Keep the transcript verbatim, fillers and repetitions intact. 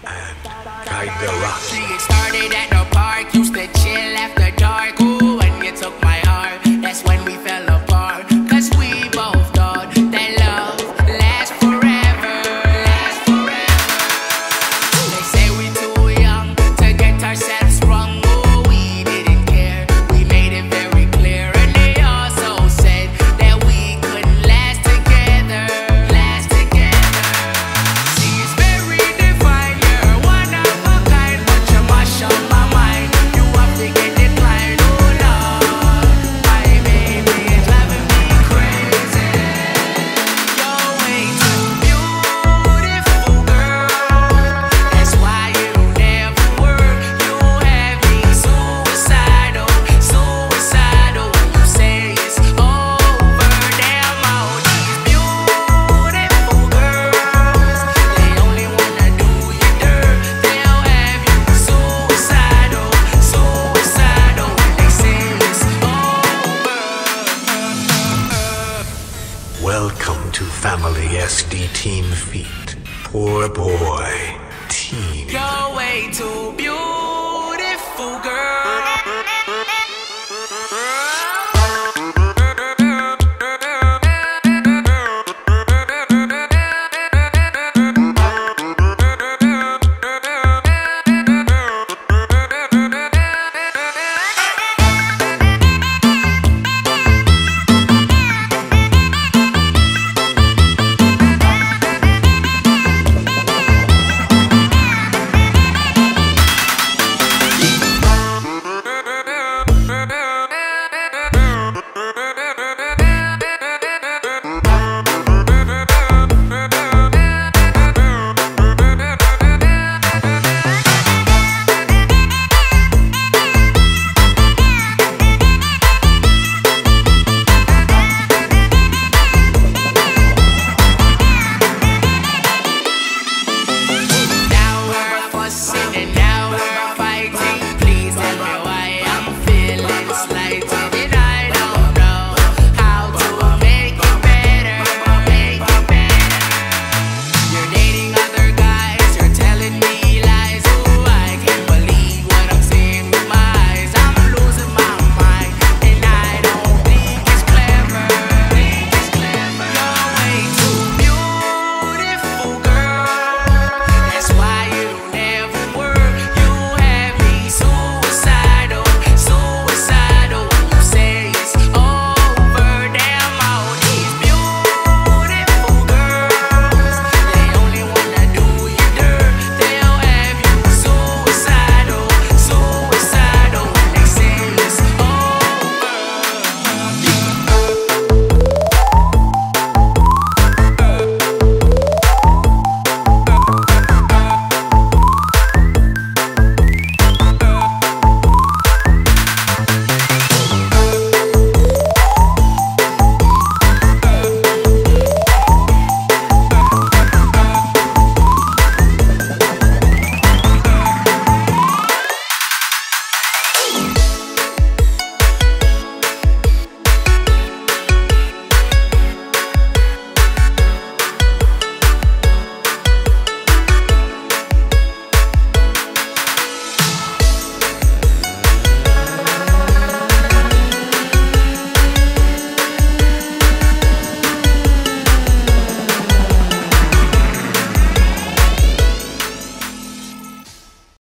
and kinda rocky. It started at the park, used to chill after dark. Ooh, when you took my heart, that's when we fell apart. Cause we both thought that love lasts forever, lasts forever. They say we too young to get ourselves sprung. Oh, we didn't care, we made it very clear. And they also said that we couldn't last together, last together. See, it's very divine, you're one of a kind, but you mash up my mind. You have to get declined, oh Lord. My baby is driving me crazy. You're way too beautiful, girl. That's why you never work. You have me suicidal, suicidal. When you say it's over, damn all these beautiful girls, they only wanna do you dirt. They'll have you suicidal, suicidal. When they say it's over. Welcome to Family S D Team Feet. Poor boy, team. You're way too beautiful, girl.